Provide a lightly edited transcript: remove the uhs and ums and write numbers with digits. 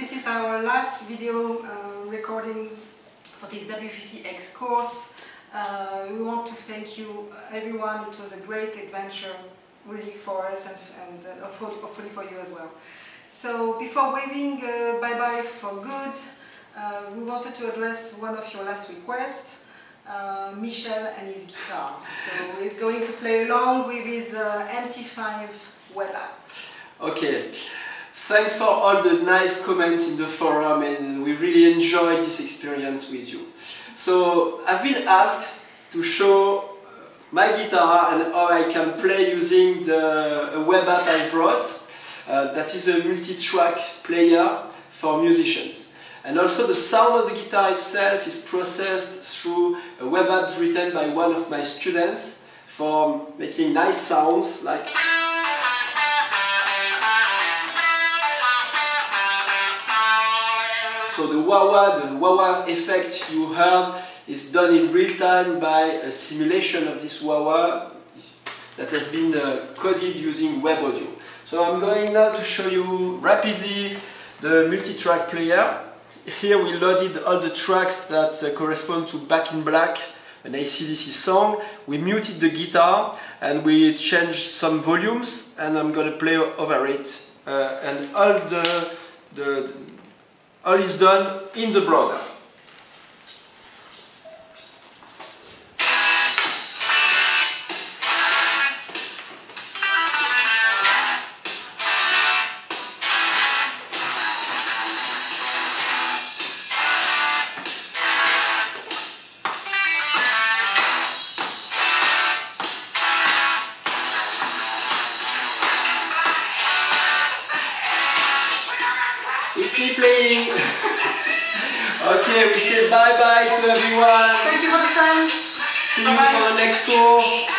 this is our last video recording for this W3Cx course. We want to thank you, everyone. It was a great adventure, really, for us and hopefully for you as well. So before waving bye-bye for good, we wanted to address one of your last requests, Michel and his guitar. So he's going to play along with his MT5 web app. Okay, thanks for all the nice comments in the forum, and we really enjoyed this experience with you. So I've been asked to show my guitar and how I can play using the web app I wrote. That is a multi-track player for musicians. And also the sound of the guitar itself is processed through a web app written by one of my students for making nice sounds like... So the wah-wah effect you heard is done in real time by a simulation of this wah-wah that has been coded using web audio. So I'm going now to show you rapidly the multi-track player. Here we loaded all the tracks that correspond to Back in Black, an AC/DC song. We muted the guitar and we changed some volumes, and I'm going to play over it. And all is done in the browser. It's me playing. Okay, we say bye-bye to everyone. Thank you for the time. See you for the next course.